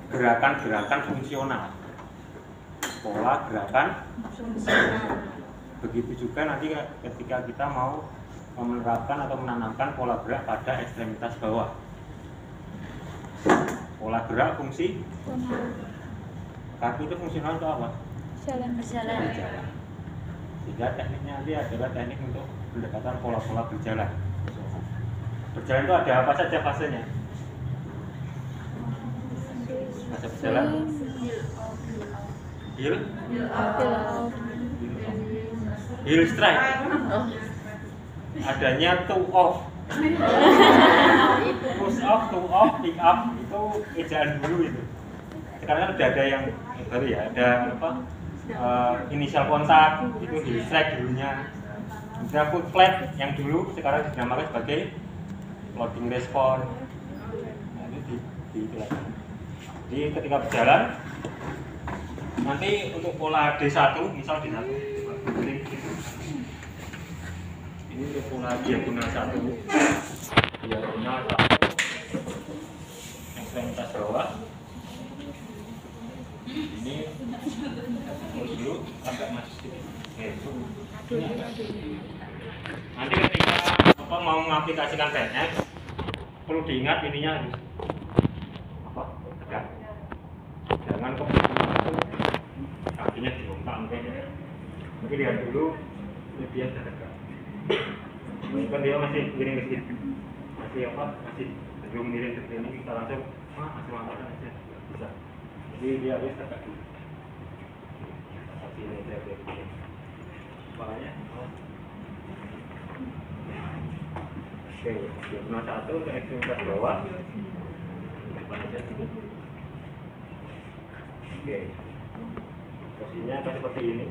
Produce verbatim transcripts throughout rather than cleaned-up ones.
gerakan-gerakan fungsional, pola gerakan fungsional. Begitu juga nanti ketika kita mau menerapkan atau menanamkan pola gerak pada ekstremitas bawah. Pola gerak fungsi kaki itu fungsional untuk apa? Jalan. Berjalan. Sehingga tekniknya nanti adalah teknik untuk pendekatan pola-pola berjalan. Berjalan itu ada apa saja fasenya? Fase berjalan. Heel. Heel strike. Adanya two off. Push off, two off, pick up itu ejaan dulu itu. Sekarang kan udah ada yang baru ya, ada apa? Uh, inisial kontak itu heel strike dulunya. Kemudian foot flat yang dulu sekarang dinamakan sebagai loading response. Nah, itu di, di itu lagi. Jadi ketika berjalan nanti untuk pola D satu, misal D satu ini untuk pola diagonal satu, diagonal satu, ekstremitas bawah. Ini terus dulu agak masuk sedikit. Nanti ketika apa mau mengaplikasikan P N S perlu diingat ininya harus apa tegak. Jangan kemudian kakinya dibongkar mungkin. Mungkin lihat dulu ini dia sudah tegak. Mungkin dia masih miring ke sini, masih apa masih belum miring ke sini, kita langsung ah masih mantap aja bisa. Jadi dia harus tegak dulu. Kasih ini saya begini. Kepalanya. Oke, diagonal satu untuk ekstremitas bawah. Depan aja sini. Oke, posisinya akan seperti ini.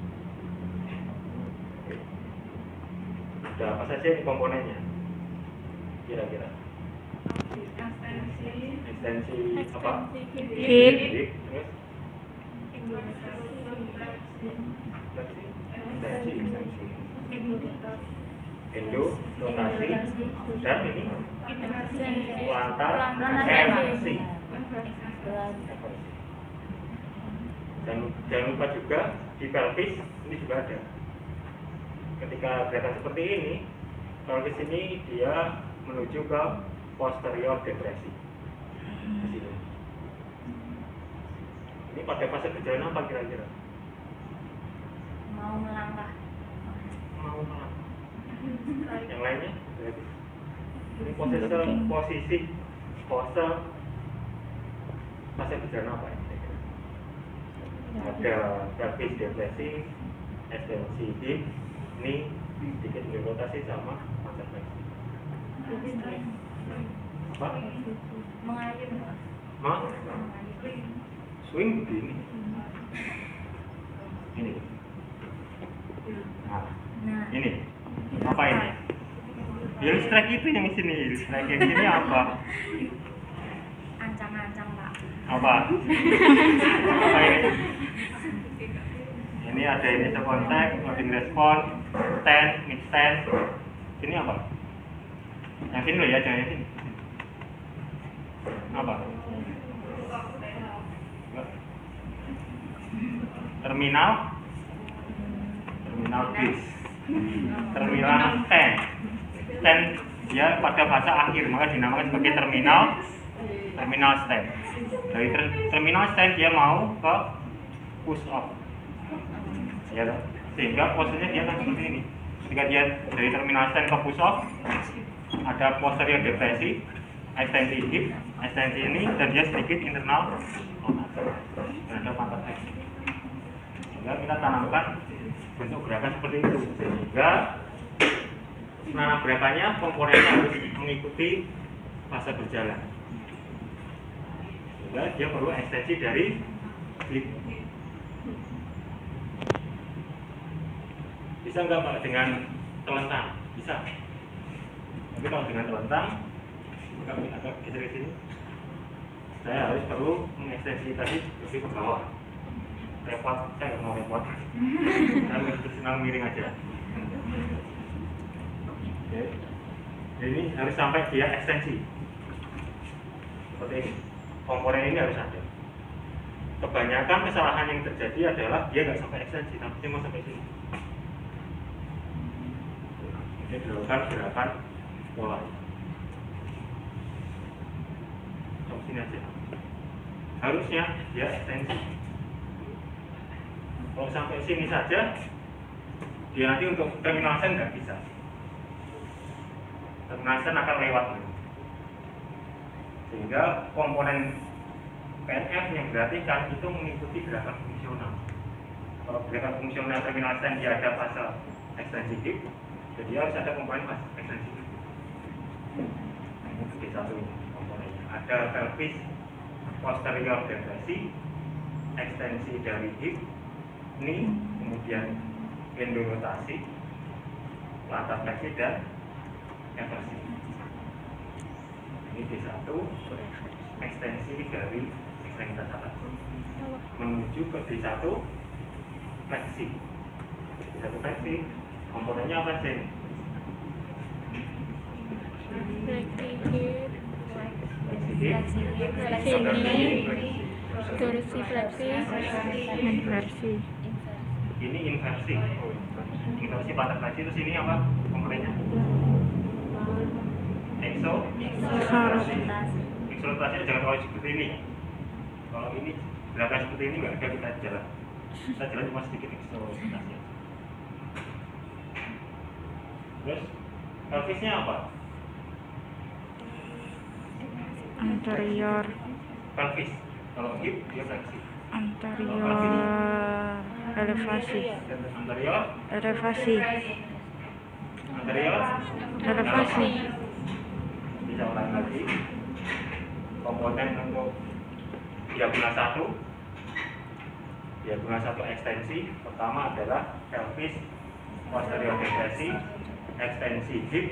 Oke. Ada apa saja ini komponennya? Kira-kira? Ekstensi. Ekstensi apa? Hip. Hip. Terus? Ekstensi, ekstensi. Endo, rotasi, dan ini lantar, evaluasi. Dan jangan lupa juga di pelvis ini juga ada. Ketika gerakan seperti ini, pelvis ini dia menuju ke posterior depresi. Ini pada fase berjalan apa kira-kira? Mau melangkah. Mau melangkah. Yang lainnya? Ini posisi posisi pose fase berjalan apa ini? Ada pelvis depresi, ekstensi hip, knee, sedikit rotasi sama pantat fleksi. Apa? Mengayun. Ma? Swing begini. Ini. Nah, ini. Apa ini? Heel strike itu yang di sini. Heel strike yang ini apa? Ancang-ancang, Pak. Apa? Apa ini? Ini ada initial contact, loading response, stand, mid stand. Ini apa? Yang sini loh ya, jangan yang sini. Apa? Terminal, terminal base, terminal stand. Stand dia pada fase akhir, maka dinamakan sebagai terminal, terminal stand. Dari ter terminal stand dia mau ke push off. Ya, sehingga posisinya dia akan seperti ini. Ketika dia dari terminal stand ke push off, ada posterior depresi, ekstensi hip, ekstensi ini, dan dia sedikit internal dan ada pantat fleksi. Sehingga kita tanamkan bentuk gerakan seperti itu. Sehingga menanam gerakannya komponennya harus mengikuti fase berjalan. Sehingga dia perlu ekstensi dari hip. Bisa nggak Pak dengan telentang? Bisa. Tapi kalau dengan telentang, kami agak geser ke sini. Saya harus perlu mengekstensi tadi lebih ke bawah. Repot, saya nggak mau repot. Saya senang miring aja. Oke. Ini harus sampai dia ekstensi. Seperti ini. Komponen ini harus ada. kebanyakan kesalahan yang terjadi adalah dia nggak sampai ekstensi, tapi dia mau sampai sini. Dia dilakukan gerakan mulai. Sampai sini aja. Harusnya dia ekstensi. Kalau sampai sini saja, dia nanti untuk terminal sen nggak bisa. Terminal sen akan lewat. Sehingga komponen P N F yang diperhatikan itu mengikuti gerakan fungsional. Kalau gerakan fungsional terminal sen dia ada fase ekstensi hip, jadi harus ada komponen fase ekstensi hip. Ini D satu ini komponennya. Ada pelvis posterior depresi, ekstensi dari hip, knee, kemudian endorotasi, latar fleksi dan eversi. Ini D satu ekstensi dari ekstremitas atas menuju ke D satu fleksi. D satu fleksi komponennya apa sih? Fleksi hip, fleksi knee, torsi fleksi, inversi. Ini inversi. Inversi latar fleksi itu sini apa komponennya? Exo. Eksolutasinya jangan kalau seperti ini. Kalau ini gerakan seperti ini nggak ada kita jalan. Kita jalan cuma sedikit eksolutasi. Terus pelvisnya apa? Anterior, Pelvis. Kalau hip dia fleksi. anterior, elevasi, Anterior, elevasi, anterior, elevasi. bisa ulang lagi. Komponen untuk diagonal satu, diagonal satu ekstensi. Pertama adalah pelvis posterior depresi, ekstensi hip,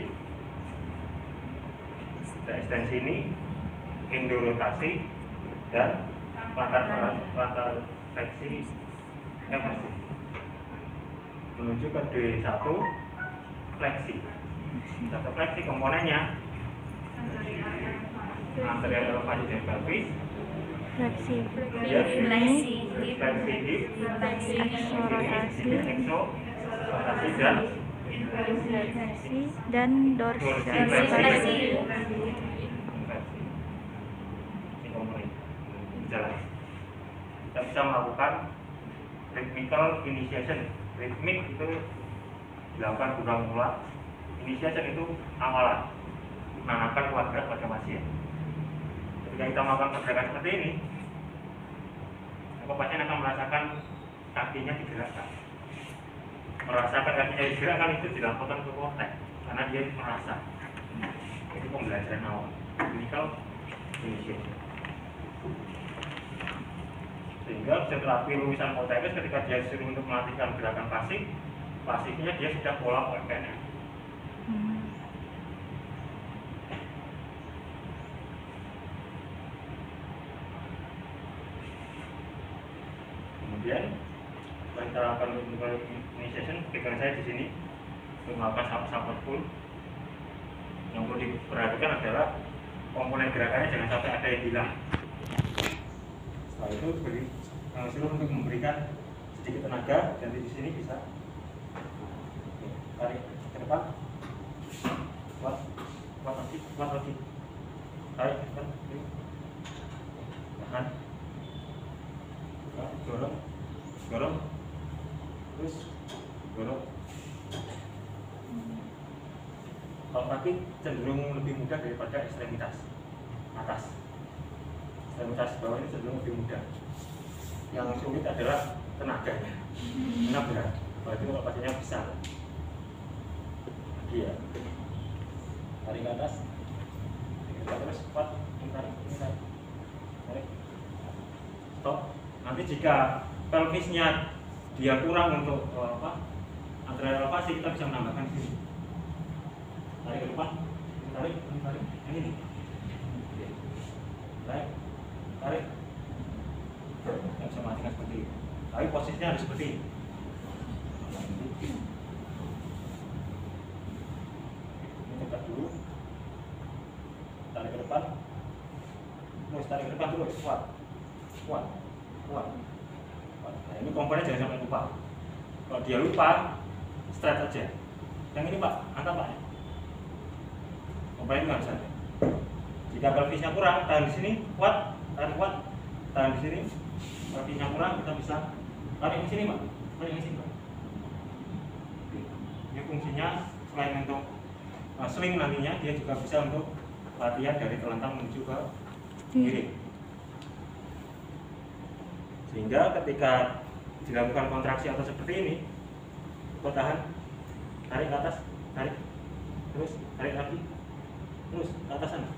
ekstensi ini, endorotasi dan latar latar fleksi eversi menuju ke D satu fleksi. Satu fleksi komponennya anterior elevasi dan pelvis, Fleksi, ya, fleksi, fleksi hip, akselerasi, eksorotasi dan fleksi dan dorsi dorsifleksi. fleksi. Ini komponen jalan. Kita bisa melakukan rhythmical initiation. Ritmik itu dilakukan berulang-ulang. Initiation itu awalan, menanamkan keluarga pada pasien. Ketika kita melakukan pergerakan seperti ini, maka pasien akan merasakan kakinya digerakkan. Merasakan kakinya digerakkan itu dilaporkan ke korteks karena dia merasa. Itu pembelajaran awal. Clinical initiation. Sehingga setelah lulusan korteks ketika dia disuruh untuk melatihkan gerakan pasif, pasifnya dia sudah pola oleh P N F. Kemudian kita lakukan untuk initiation, pegang saya di sini untuk melakukan support pull. Yang perlu diperhatikan adalah komponen gerakannya jangan sampai ada yang hilang. Setelah itu beri suruh untuk memberikan sedikit tenaga dan di sini bisa tarik ke depan, kuat, kuat lagi, kuat lagi, tarik ke depan, tahan, dorong, dorong, terus dorong. Kalau kaki cenderung lebih mudah daripada ekstremitas atas. Ekstremitas bawah ini cenderung lebih mudah. Yang sulit adalah tenaganya. Karena berat. Berarti kalau pasiennya besar. Lagi ya. Tarik ke atas. Tarik terus kuat. Tarik, tarik. Tarik. Stop. Nanti jika pelvisnya dia kurang untuk uh, apa? Antara elevasi kita bisa menambahkan sini. Tarik ke depan, tarik, tarik, ini nih, tarik, tarik, nggak bisa matikan seperti ini, tapi posisinya harus seperti ini. Ini tegak dulu, tarik ke depan, terus tarik ke depan terus, kuat, kuat, kuat. Kuat. Nah, ini komponen jangan sampai lupa. Kalau dia lupa, straight aja. Yang ini Pak, angkat Pak. Komponen nggak bisa. Jika pelvisnya kurang, tahan di sini, kuat, tahan kuat, tahan di sini. Pelvisnya kurang, kita bisa tarik di sini Pak, tarik di sini Pak. Ini fungsinya selain untuk uh, swing nantinya, dia juga bisa untuk latihan dari telentang menuju ke kiri. Sehingga ketika dilakukan kontraksi atau seperti ini, kau tahan, tarik ke atas, tarik, terus tarik lagi, terus ke atas sana,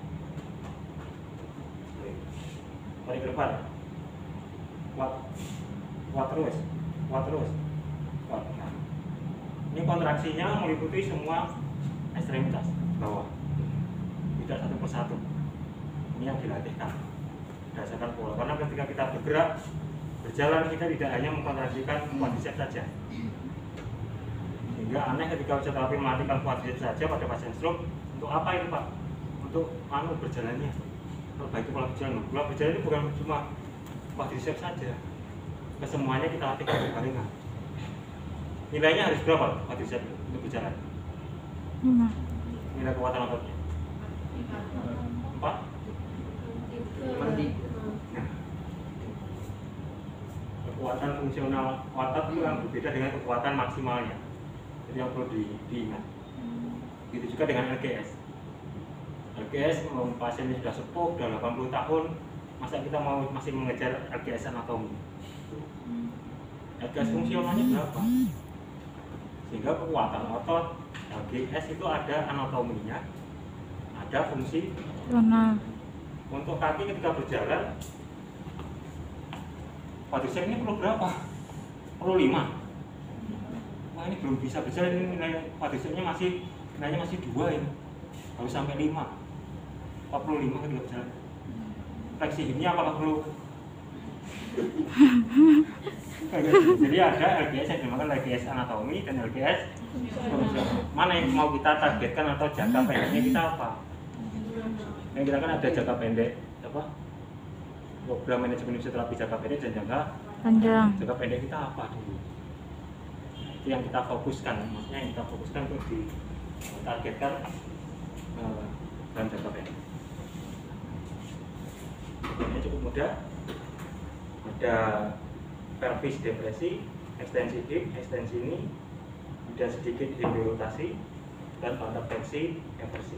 tarik ke depan, kuat, kuat terus, kuat terus, kuat. Nah, ini kontraksinya meliputi semua ekstremitas bawah, tidak satu persatu. Ini yang dilatihkan berdasarkan pola. Karena ketika kita bergerak, berjalan, kita tidak hanya mengkontraksikan quadriceps saja. Sehingga aneh ketika fisioterapis melatihkan quadriceps saja pada pasien stroke. Untuk apa itu Pak? Untuk anu berjalannya, perbaiki pola berjalan. Pola berjalan itu bukan cuma quadriceps saja, kesemuanya kita latihkan berbarengan. Nilainya harus berapa quadriceps untuk berjalan? lima. Nilai kekuatan ototnya empat. Nah, kekuatan fungsional otot itu yang berbeda dengan kekuatan maksimalnya. Jadi yang perlu di, diingat. Begitu juga dengan L G S. L G S pasien yang sudah sepuh, sudah delapan puluh tahun, masa kita mau masih mengejar L G S anatomi? L G S fungsionalnya berapa? Sehingga kekuatan otot L G S itu ada anatominya, ada fungsi Lona. untuk kaki ketika berjalan. Quadriceps ini perlu berapa? Perlu lima. Wah, ini belum bisa berjalan, ini nilai quadricepsnya masih nilainya masih dua ini, harus sampai lima. empat puluh lima ketika berjalan. Fleksi hipnya apakah perlu? Jadi ada L G S yang dinamakan L G S anatomi dan L G S fungsional. Mana yang mau kita targetkan atau jangka pendeknya kita apa? Yang kita kan ada jangka pendek apa? Program manajemen fisioterapi jangka pendek dan jangka Panjang. jangka pendek kita apa dulu? Itu yang kita fokuskan, maksudnya yang kita fokuskan untuk ditargetkan uh, dalam jangka pendek. Ini cukup mudah. Ada pelvis depresi, ekstensi hip, ekstensi ini, kemudian sedikit hip rotasi, dan pantat fleksi, eversi.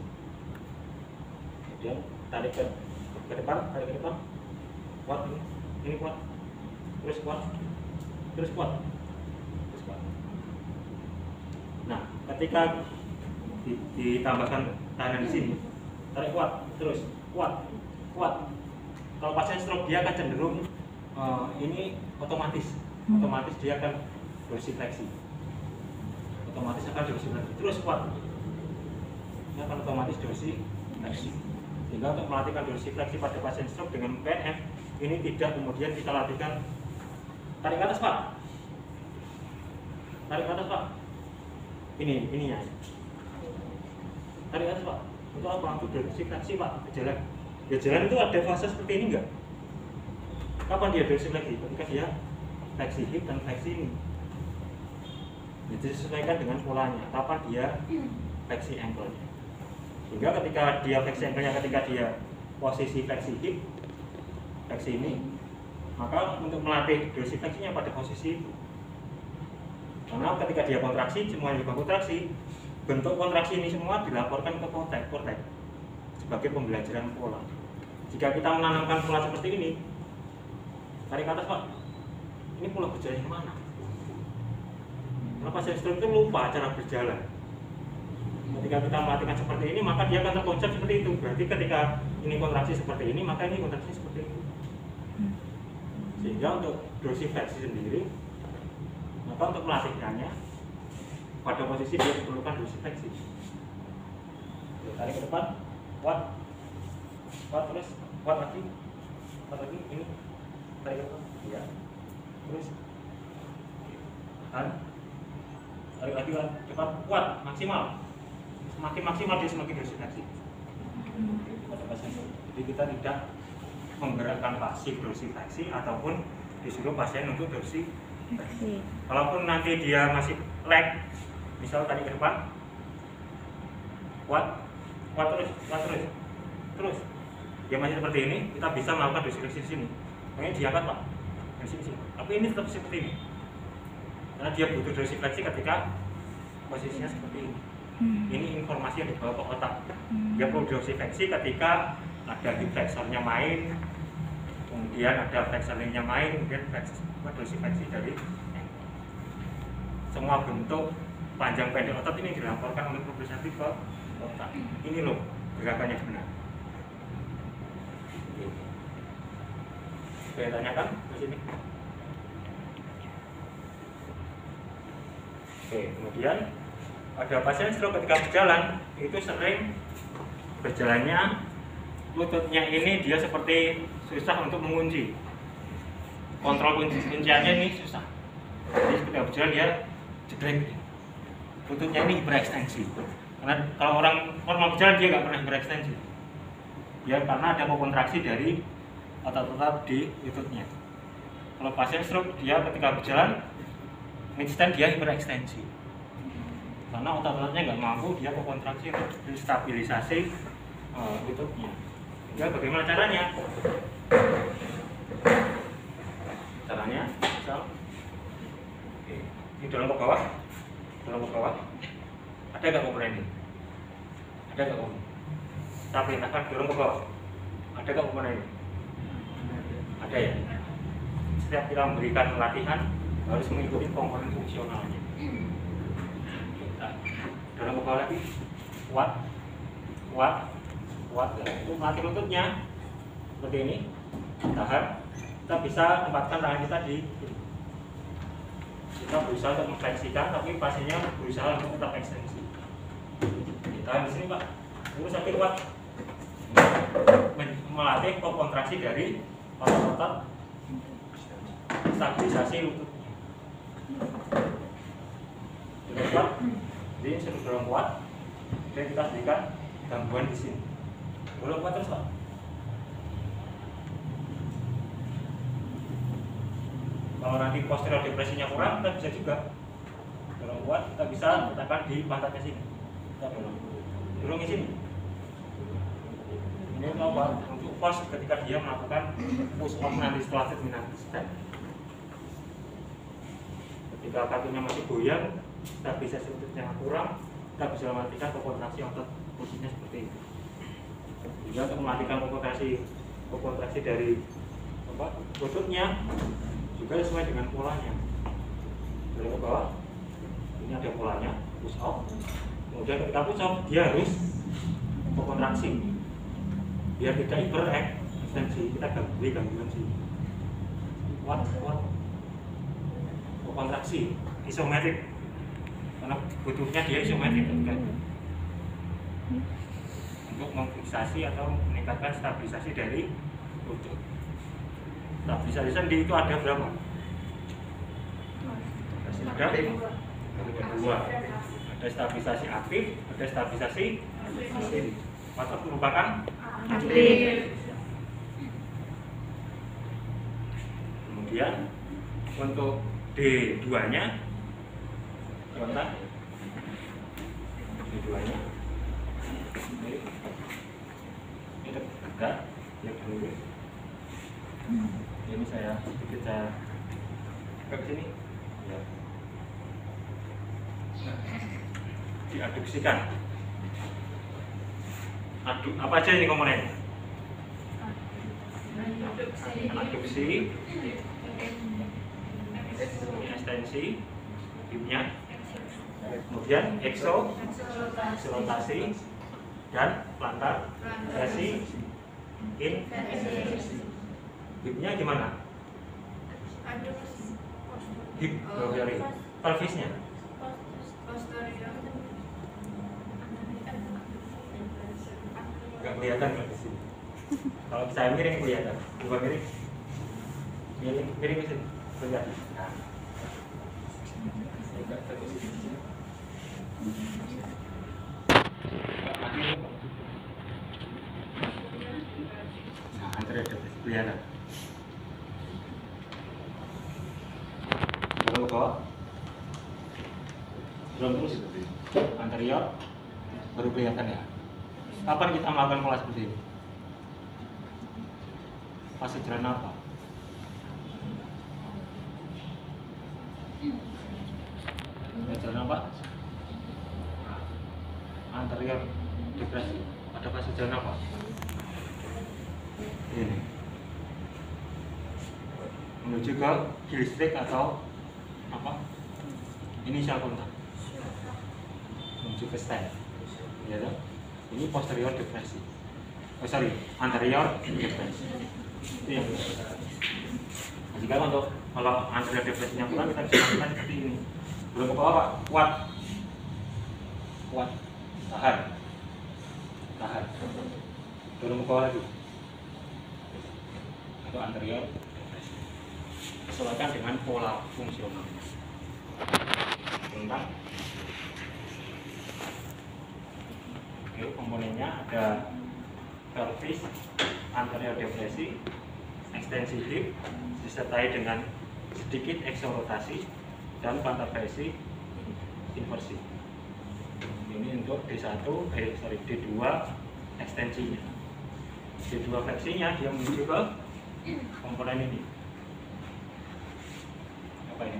Kemudian tarik ke, ke depan, tarik ke depan, kuat ini, ini kuat, terus kuat, terus kuat, terus kuat. Nah, ketika ditambahkan tahanan di sini, tarik kuat, terus kuat, kuat. Kalau pasien stroke dia akan cenderung uh, ini otomatis, hmm. otomatis dia akan dorsifleksi, otomatis akan dorsifleksi, terus kuat, dia akan otomatis dorsifleksi. Sehingga untuk melatihkan dorsifleksi pada pasien stroke dengan P N F ini tidak kemudian kita latihkan tarik ke atas Pak, tarik ke atas Pak, ini ininya, tarik ke atas Pak. Untuk apa? Untuk dorsifleksi Pak, berjalan. Ya jalan itu ada fase seperti ini enggak? Kapan dia dorsifleksi? Ketika dia fleksi hip dan fleksi ini. Jadi disesuaikan dengan polanya. Kapan dia fleksi ankle-nya? Sehingga ketika dia fleksi ankle-nya, ketika dia posisi fleksi hip, fleksi ini, maka untuk melatih dorsifleksinya pada posisi itu. Karena ketika dia kontraksi, semua yang kontraksi, bentuk kontraksi ini semua dilaporkan ke korteks, korteks sebagai pembelajaran pola. Jika kita menanamkan pola seperti ini, tarik ke atas Pak, ini pola berjalan yang mana? Karena pasien stroke itu lupa cara berjalan. Ketika kita melatihkan seperti ini, maka dia akan terkonsep seperti itu. Berarti ketika ini kontraksi seperti ini, maka ini kontraksi seperti itu. Sehingga untuk dorsifleksi sendiri, maka untuk melatihkannya pada posisi dia diperlukan dorsifleksi. Tarik ke depan, kuat, kuat terus, kuat lagi, kuat lagi, ini tarik ke depan, ya, terus, tahan, tarik lagi ke depan, kuat, maksimal, semakin maksimal dia semakin dorsifleksi. Pada pasien itu, jadi kita tidak menggerakkan pasif dorsifleksi ataupun disuruh pasien untuk dorsifleksi. Oke. Kalaupun nanti dia masih lag, misal tadi ke depan, kuat, kuat terus, kuat terus, terus. Dia masih seperti ini, kita bisa melakukan dorsifleksi di sini. Makanya diangkat Pak, dari sini, sini. Tapi ini tetap seperti ini, karena dia butuh dorsifleksi ketika posisinya seperti ini. Hmm. Ini informasi yang dibawa ke otak. Hmm. Dia perlu dorsifleksi ketika ada hip flexornya main, kemudian ada flexornya main, kemudian dorsifleksi dari semua bentuk panjang pendek otot ini dilaporkan oleh proprioceptif ke otak. Ini loh gerakannya benar. Saya tanyakan ke sini. Oke, kemudian ada pasien stroke ketika berjalan itu sering berjalannya lututnya ini dia seperti susah untuk mengunci. Kontrol kunci kunciannya ini susah. Jadi ketika berjalan dia jebrek. Lututnya ini berekstensi. Karena kalau orang normal berjalan dia nggak pernah berekstensi. Ya karena ada kontraksi dari otot-otot di lututnya. Kalau pasien stroke dia ketika berjalan mid-stand dia hiperekstensi. Karena otot-ototnya nggak mampu dia kontraksi untuk stabilisasi uh, lututnya. Ya bagaimana caranya? Caranya misal oke, ini dorong ke bawah, dorong ke bawah. Ada nggak komponen ini? Ada nggak komponen? Saya perintahkan dorong ke bawah. Ada nggak komponen ini? Ada ya. Setiap kita memberikan latihan harus mengikuti komponen fungsionalnya. Nah, dorong ke bawah lagi, kuat, kuat, kuat. Untuk melatih lututnya seperti ini, tahan. Kita bisa tempatkan tangan kita di kita berusaha untuk mengfleksikan, tapi pasiennya berusaha untuk tetap ekstensi. Kita di sini Pak, terus sampai kuat melatih kontraksi dari otot-otot stabilisasi lututnya. Sudah kuat, jadi sudah dorong kuat, dan kita berikan gangguan di sini. Dorong kuat terus Pak. Kalau nanti posterior depresinya kurang, kita bisa juga dorong kuat, kita bisa letakkan di pantatnya sini. Kita dorong, dorong di sini. Ini apa? Untuk pos ketika dia melakukan push off nanti setelah terminal stand. Ketika kakinya masih goyang, stabilisasi lututnya kurang, kita bisa mematikan kontraksi otot posisinya seperti ini. Juga untuk mematikan kontraksi kontraksi dari apa? Lututnya juga sesuai dengan polanya. Dari ke bawah, ini ada polanya, push off. Kemudian ketika push off, dia harus kontraksi, biar tidak hiperekstensi. Kita beri gangguan sini. Kuat, kuat. Kontraksi, isometrik. Karena butuhnya dia isometrik kan? Untuk memfiksasi atau meningkatkan stabilisasi dari lutut. Stabilisasi sendi itu ada berapa? Ada dua. Ada stabilisasi aktif, ada stabilisasi pasif. Pasif merupakan Aktif. Kemudian untuk D dua nya sebentar. D dua nya ini tegak, ya dulu. Ini saya sedikit saya ke sini ya. Nah, diaduksikan. Aduk apa aja ini komponen? Aduksi, ekstensi, hipnya, kemudian ekso, rotasi, dan plantar, flexi, in. Hipnya gimana? Hip, dari pelvisnya. Nggak kelihatan nggak di sini. Kalau saya miring kelihatan, bukan miring. Miring, miring ke sini, kelihatan. Nah, nggak terposisi di sini. Nggak mati. Nah, anterior depresi kelihatan. Dorong ke bawah. Dorong terus seperti ini. Anterior baru kelihatan ya. Kapan kita melakukan pola seperti ini? Fase jalan apa? Jalan apa? Anterior depresi. Ada fase jalan apa? Ini menuju ke gilstrik atau apa? Ini sel kontak menuju ke stem, ya toh? Ini posterior depresi. Oh sorry, anterior depresi. Itu yang jika untuk kalau anterior depresinya kurang kita bisa lakukan seperti ini. Belum ke bawah Pak, kuat, kuat, tahan, tahan. Dorong ke bawah lagi. Itu anterior depresi. Sesuaikan dengan pola fungsional. Tentang Oke, komponennya ada pelvis, anterior depresi, ekstensi hip, disertai dengan sedikit eksorotasi dan plantar flexi inversi. Ini untuk D satu, eh sorry D dua ekstensinya. D dua fleksinya dia menuju ke komponen ini. Apa ini?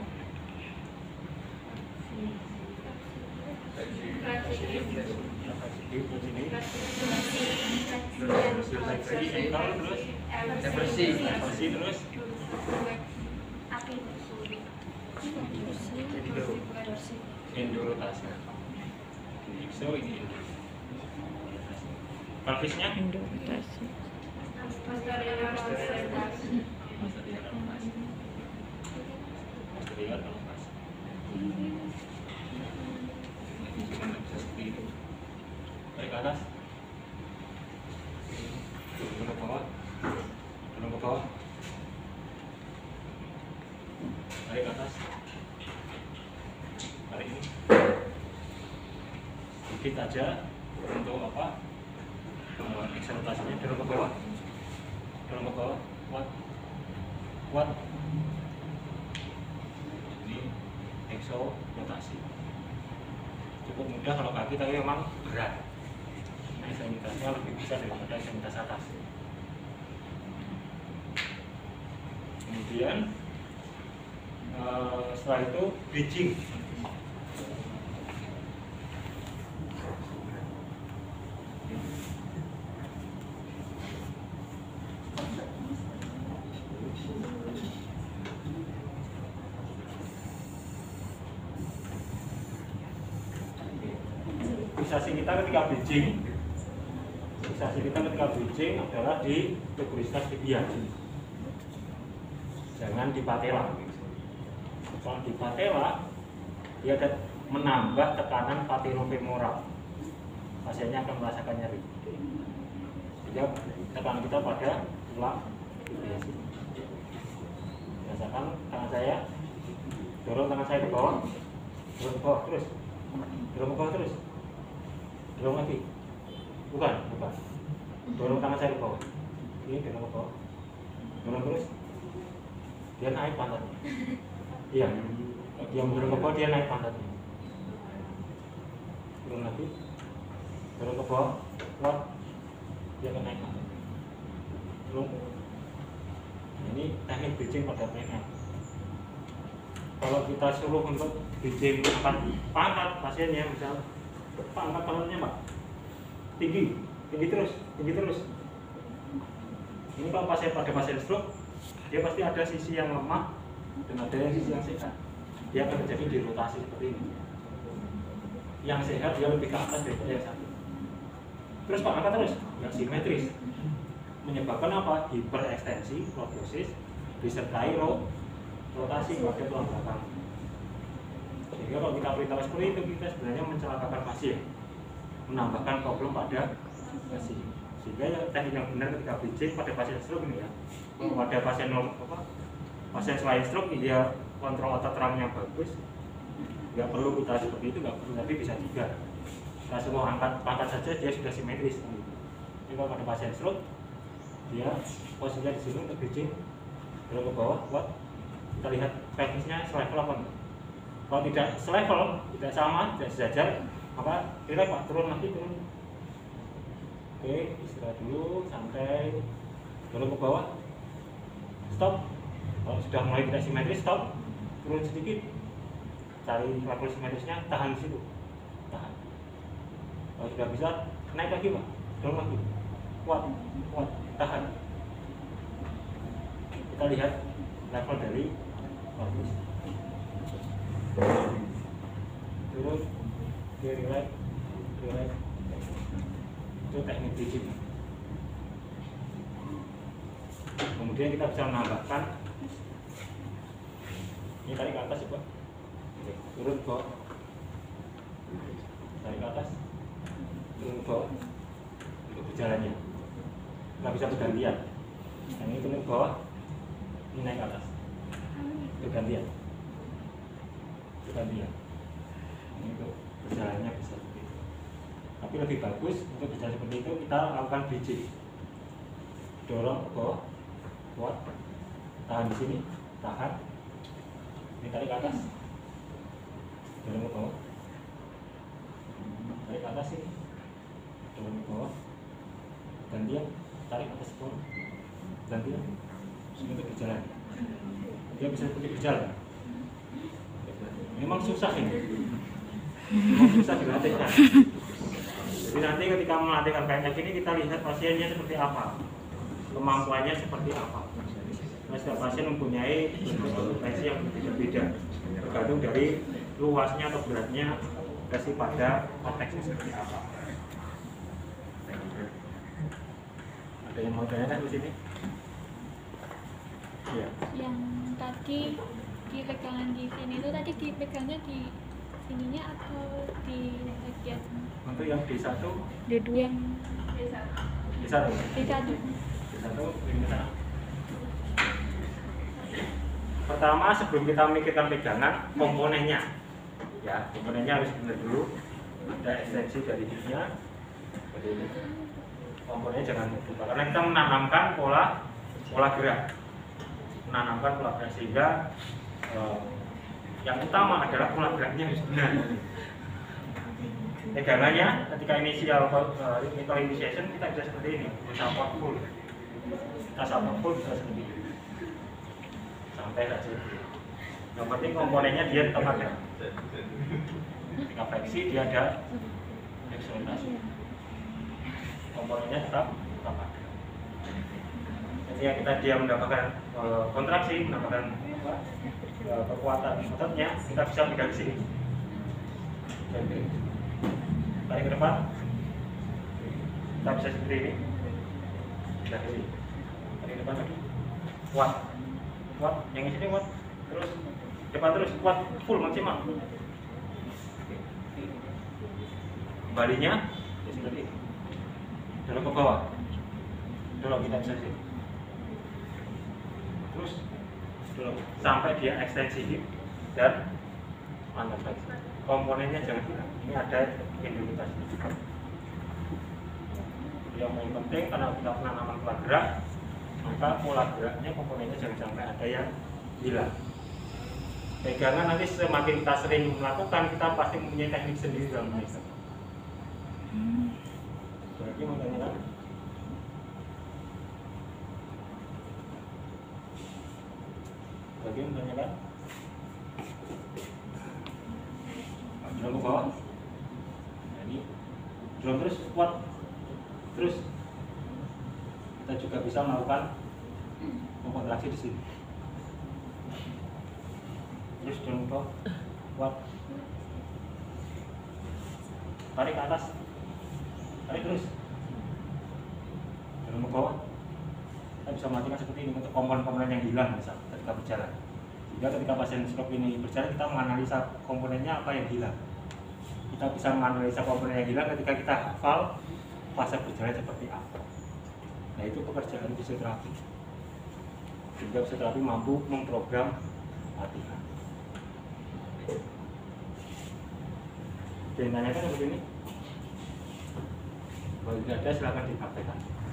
Depresi, depresi terus endorotasi. So ini pelvisnya Endorotasi. posterior elongasi. Cuma bisa seperti itu. Tarik ke atas. Turun ke bawah. Turun ke bawah. Tarik ke atas. Tarik ini. Sedikit aja untuk apa? Eksertasinya turun ke bawah. Turun ke bawah. Kuat. Kuat. Ini eksorotasi. Cukup mudah kalau kaki, tapi memang berat. Ekstremitasnya lebih besar daripada ekstremitas atas. Kemudian uh, setelah itu bridging. Fiksasi kita ketika bridging, fiksasi kita ketika bridging adalah di tubulitas tibia, jangan di patella. Kalau di patella, dia akan menambah tekanan patelofemoral. Pasiennya akan merasakan nyeri. Jadi tekanan kita pada tulang tibia. Rasakan tangan saya, dorong tangan saya ke bawah, dorong ke bawah terus, dorong ke bawah terus. Dorong lagi, bukan, bukan. Dorong tangan saya ke bawah. Ini dorong ke bawah. Dorong terus. Dia naik pantatnya. Iya. Dia dorong ke bawah, dia naik pantatnya. Dorong lagi. Dorong ke bawah. Kuat. Dia akan naik pantatnya. Dorong. Ini teknik bridging pada P M. Kalau kita suruh untuk bridging angkat pangkat pasiennya, misalnya Pak, angkat tangannya Pak, tinggi, tinggi terus, tinggi terus. Ini kalau pasien pada pasien stroke, dia pasti ada sisi yang lemah dan ada yang sisi yang sehat. Dia akan terjadi dirotasi seperti ini. Yang sehat dia lebih ke atas daripada yang sakit. Terus Pak, angkat terus, yang simetris. Menyebabkan apa? Hiperekstensi, lordosis, disertai rotasi pada tulang belakang. Sehingga kalau kita beritahu seperti itu, kita sebenarnya mencelakakan pasien, menambahkan problem pada pasien. Sehingga ya, teknik yang benar ketika bridging pada pasien stroke ini ya, pada pasien apa, pasien selain stroke dia kontrol otot rahangnya bagus, nggak perlu kita seperti itu, nggak perlu, tapi bisa juga. Kita semua angkat pangkat saja dia sudah simetris. Jadi kalau pada pasien stroke dia posisinya di sini untuk bridging, dorong ke bawah, kuat. Kita lihat pelvisnya selevel apa enggak. Kalau tidak selevel, tidak sama, tidak sejajar, maka relax Pak, turun lagi, turun. Oke, istirahat dulu, santai, dorong ke bawah, stop. Kalau sudah mulai tidak simetris, stop, turun sedikit, cari level simetrisnya, tahan di situ, tahan. Kalau sudah bisa, naik lagi Pak, dorong lagi, kuat, kuat, tahan. Kita lihat level dari pelvis. Turun, dia relax, relax. Itu teknik bridging. Kemudian kita bisa menambahkan ini tarik ke atas coba. Oke, turun ke bawah, tarik ke atas, turun ke bawah untuk berjalannya. Kita bisa bergantian. Yang ini turun ke bawah, ini naik ke atas. Bergantian, bergantian. Ini untuk berjalannya bisa seperti itu. Tapi lebih bagus untuk berjalan seperti itu kita lakukan bridging. Dorong ke bawah, kuat, tahan di sini, tahan. Ini tarik ke atas, dorong ke bawah, tarik ke atas ini, dorong ke bawah, gantian, tarik ke atas ke bawah, gantian, sini untuk berjalan. Dia bisa seperti berjalan. Memang susah ini, memang susah dilatihkan. Jadi nanti ketika melatihkan kayak gini kita lihat pasiennya seperti apa, kemampuannya seperti apa. Nah, setiap pasien mempunyai bentuk lesi yang berbeda, tergantung dari luasnya atau beratnya lesi pada konteksnya seperti apa. Ada yang mau tanyakan di sini? Iya. Yang tadi dipegangan di sini itu tadi dipegangnya di sininya atau di bagian Untuk yang D satu, D dua. yang D satu, di satu? D satu, ini ke sana. Pertama sebelum kita memikirkan pegangan, komponennya, ya komponennya harus benar dulu. Ada ekstensi dari hipnya, seperti ini. Komponennya jangan lupa karena kita menanamkan pola pola gerak, menanamkan pola gerak sehingga eh, yang utama adalah pola geraknya harus benar. Pegangannya ketika inisial uh, initial initiation kita bisa seperti ini, support full. Kita support full bisa seperti ini. Sampai saja. Yang penting komponennya dia tetap ada. Ketika fleksi dia ada eksploitasi. Komponennya tetap tetap ada. Ketika kita dia mendapatkan uh, kontraksi, mendapatkan apa, uh, kekuatan ototnya, kita bisa pegang sini. Jadi, tarik ke depan, kita bisa seperti ini. Kita ke sini. Tarik ke depan lagi. Kuat. Kuat, yang di sini kuat, terus depan terus kuat, full maksimal. Kembalinya seperti ini, dorong ke bawah, dorong kita bisa sini, terus dorong sampai dia ekstensi hip dan mantap lagi. Komponennya jangan hilang, ini ada identitas. Yang paling penting karena kita penanaman pola gerak, maka pola geraknya komponennya jangan sampai ada yang hilang. Pegangan nanti semakin kita sering melakukan, kita pasti mempunyai teknik sendiri dalam memegang. Berarti mau tanya kan? Bagi mau tanya kan? Dorong ke bawah. Nah, ini dorong terus kuat, terus kita juga bisa melakukan kontraksi di sini. Terus dorong ke bawah, kuat, tarik ke atas, tarik terus, dorong ke bawah. Kita bisa melakukan seperti ini untuk komponen-komponen yang hilang misal ketika berjalan. Sehingga ketika pasien stroke ini berjalan, kita menganalisa komponennya apa yang hilang. Kita bisa menganalisa komponen yang hilang ketika kita hafal fase berjalan seperti apa. Nah itu pekerjaan fisioterapi. Sehingga fisioterapi mampu memprogram latihan. Jangan tanyakan seperti ini. Kalau tidak ada silakan dipraktekkan.